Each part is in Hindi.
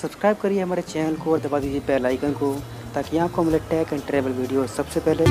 सब्सक्राइब करिए हमारे चैनल को और दबा दीजिए बेल आइकन को ताकि आपको मिले टेक एंड ट्रैवल वीडियो सबसे पहले।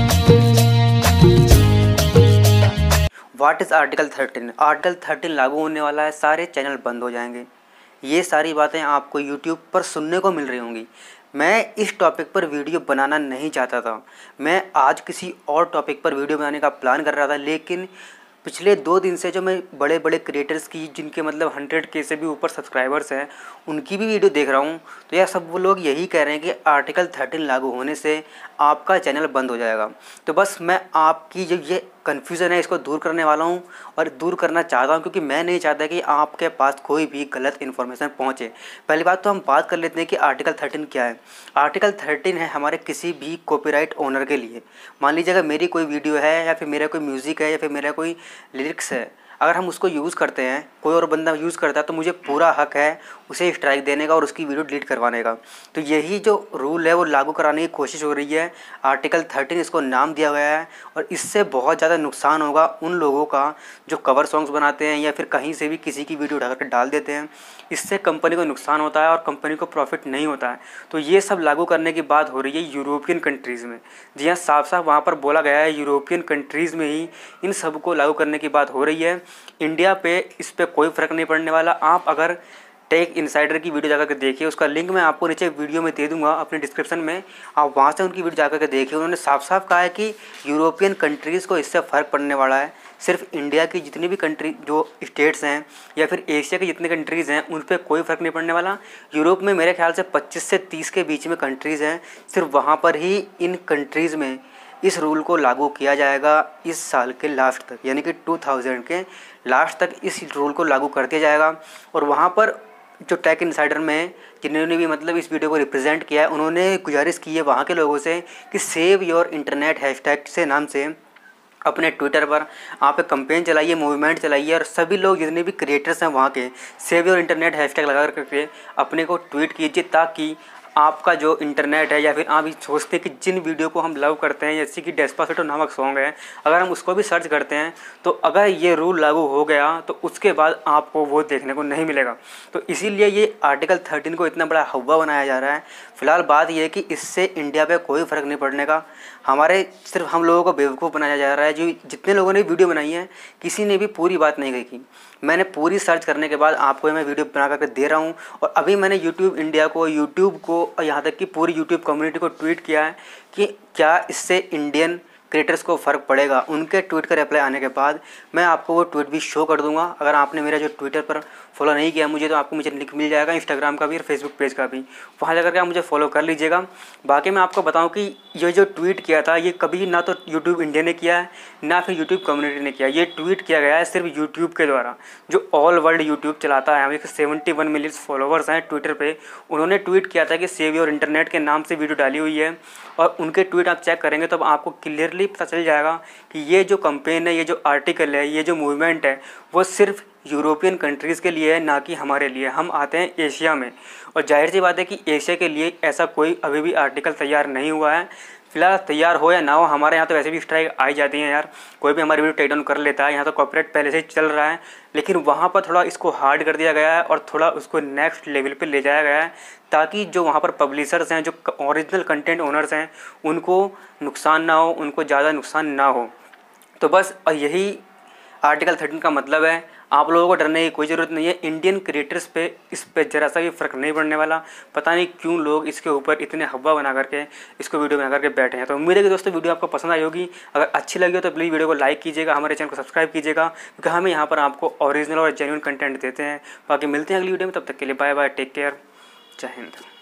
What is article 13? आर्टिकल 13 लागू होने वाला है, सारे चैनल बंद हो जाएंगे। ये सारी बातें आपको यूट्यूब पर सुनने को मिल रही होंगी। मैं इस टॉपिक पर वीडियो बनाना नहीं चाहता था। मैं आज किसी और टॉपिक पर वीडियो बनाने का प्लान कर रहा था, लेकिन पिछले 2 दिन से जो मैं बड़े बड़े क्रिएटर्स की जिनके मतलब 100K से भी ऊपर सब्सक्राइबर्स हैं उनकी भी वीडियो देख रहा हूँ, तो यार सब वो लोग यही कह रहे हैं कि आर्टिकल 13 लागू होने से आपका चैनल बंद हो जाएगा। तो बस मैं आपकी जो ये कन्फ्यूज़न है इसको दूर करने वाला हूँ और दूर करना चाहता हूँ, क्योंकि मैं नहीं चाहता कि आपके पास कोई भी गलत इन्फॉर्मेशन पहुँचे। पहली बात तो हम बात कर लेते हैं कि आर्टिकल 13 क्या है। आर्टिकल 13 है हमारे किसी भी कॉपीराइट ओनर के लिए। मान लीजिए अगर मेरी कोई वीडियो है या फिर मेरा कोई म्यूज़िक है या फिर मेरा कोई लिरिक्स है, अगर हम उसको यूज़ करते हैं, कोई और बंदा यूज़ करता है, तो मुझे पूरा हक है उसे स्ट्राइक देने का और उसकी वीडियो डिलीट करवाने का। तो यही जो रूल है वो लागू कराने की कोशिश हो रही है। आर्टिकल 13 इसको नाम दिया गया है और इससे बहुत ज़्यादा नुकसान होगा उन लोगों का जो कवर सॉन्ग्स बनाते हैं या फिर कहीं से भी किसी की वीडियो उठा कर डाल देते हैं। इससे कंपनी को नुकसान होता है और कंपनी को प्रॉफिट नहीं होता है। तो ये सब लागू करने की बात हो रही है यूरोपियन कंट्रीज़ में। जी हाँ, साफ साफ वहाँ पर बोला गया है यूरोपियन कंट्रीज़ में ही इन सब को लागू करने की बात हो रही है। इंडिया पे इस पर कोई फ़र्क नहीं पड़ने वाला। आप अगर टेक इनसाइडर की वीडियो जाकर के देखिए, उसका लिंक मैं आपको नीचे वीडियो में दे दूंगा अपने डिस्क्रिप्शन में, आप वहाँ से उनकी वीडियो जाकर के देखिए। उन्होंने साफ साफ कहा है कि यूरोपियन कंट्रीज़ को इससे फ़र्क पड़ने वाला है। सिर्फ इंडिया की जितनी भी कंट्री जो स्टेट्स हैं या फिर एशिया की जितनी कंट्रीज़ हैं उन पर कोई फ़र्क नहीं पड़ने वाला। यूरोप में मेरे ख्याल से 25 से 30 के बीच में कंट्रीज़ हैं, सिर्फ वहाँ पर ही इन कंट्रीज़ में इस रूल को लागू किया जाएगा। इस साल के लास्ट तक यानी कि 2000 के लास्ट तक इस रूल को लागू कर दिया जाएगा। और वहाँ पर जो टेक इनसाइडर में जिन्होंने भी मतलब इस वीडियो को रिप्रेजेंट किया है, उन्होंने गुजारिश की है वहाँ के लोगों से कि सेव योर इंटरनेट हैशटैग से नाम से अपने ट्विटर पर आप एक कैंपेन चलाइए, मूवमेंट चलाइए और सभी लोग जितने भी क्रिएटर्स हैं वहाँ के सेव योर इंटरनेट हैशटैग लगा करके अपने को ट्वीट कीजिए, ताकि आपका जो इंटरनेट है या फिर आप सोचते हैं कि जिन वीडियो को हम लव करते हैं, जैसे कि डेस्पासितो नामक सॉन्ग है, अगर हम उसको भी सर्च करते हैं तो अगर ये रूल लागू हो गया तो उसके बाद आपको वो देखने को नहीं मिलेगा। तो इसीलिए ये आर्टिकल 13 को इतना बड़ा हवा बनाया जा रहा है। फिलहाल बात ये है कि इससे इंडिया पे कोई फ़र्क नहीं पड़ने का। हमारे सिर्फ हम लोगों को बेवकूफ़ बनाया जा रहा है। जो जितने लोगों ने वीडियो बनाई है किसी ने भी पूरी बात नहीं कही। मैंने पूरी सर्च करने के बाद आपको मैं वीडियो बना करके दे रहा हूँ। और अभी मैंने यूट्यूब इंडिया को, यूट्यूब को, यहाँ तक कि पूरी यूट्यूब कम्युनिटी को ट्वीट किया है कि क्या इससे इंडियन क्रिएटर्स को फ़र्क पड़ेगा। उनके ट्वीट का रिप्लाई आने के बाद मैं आपको वो ट्वीट भी शो कर दूंगा। अगर आपने मेरा जो ट्विटर पर फॉलो नहीं किया मुझे, तो आपको मुझे लिंक मिल जाएगा इंस्टाग्राम का भी और फेसबुक पेज का भी, वहाँ जाकर के आप मुझे फॉलो कर लीजिएगा। बाकी मैं आपको बताऊं कि ये जो ट्वीट किया था ये कभी ना तो यूट्यूब इंडिया ने किया है ना फिर यूट्यूब कम्युनिटी ने किया। ये ट्वीट किया गया है सिर्फ यूट्यूब के द्वारा, जो ऑल वर्ल्ड यूट्यूब चलाता है। हमें 71 मिलियन फॉलोवर्स हैं ट्विटर पर। उन्होंने ट्वीट किया था कि सेव योर इंटरनेट के नाम से वीडियो डाली हुई है और उनके ट्वीट आप चेक करेंगे तो आपको क्लियरली पता चल जाएगा कि ये जो कैंपेन है, ये जो आर्टिकल है, ये जो मूवमेंट है वो सिर्फ यूरोपियन कंट्रीज़ के लिए है, ना कि हमारे लिए। हम आते हैं एशिया में और जाहिर सी बात है कि एशिया के लिए ऐसा कोई अभी भी आर्टिकल तैयार नहीं हुआ है। फिलहाल तैयार हो या ना हो, हमारे यहाँ तो वैसे भी स्ट्राइक आई जाती हैं यार। कोई भी हमारी वीडियो टेक डाउन कर लेता है। यहाँ तो कॉपीराइट पहले से ही चल रहा है, लेकिन वहाँ पर थोड़ा इसको हार्ड कर दिया गया है और थोड़ा उसको नेक्स्ट लेवल पे ले जाया गया है, ताकि जो वहाँ पर पब्लिशर्स हैं, जो ओरिजिनल कंटेंट ओनर्स हैं, उनको नुकसान ना हो, उनको ज़्यादा नुकसान ना हो। तो बस यही आर्टिकल 13 का मतलब है। आप लोगों को डरने की कोई ज़रूरत नहीं है। इंडियन क्रिएटर्स पे इस पे ज़रा सा भी फ़र्क नहीं पड़ने वाला। पता नहीं क्यों लोग इसके ऊपर इतने हवा बना करके इसको वीडियो बना करके बैठे हैं। तो उम्मीद है कि दोस्तों वीडियो आपको पसंद आई होगी। अगर अच्छी लगी हो तो प्लीज़ वीडियो को लाइक कीजिएगा, हमारे चैनल को सब्सक्राइब कीजिएगा, क्योंकि हमें यहाँ पर आपको ओरिजिनल और जेन्युइन कंटेंट देते हैं। बाकी मिलते हैं अगली वीडियो में, तब तक के लिए बाय बाय, टेक केयर, जय हिंद।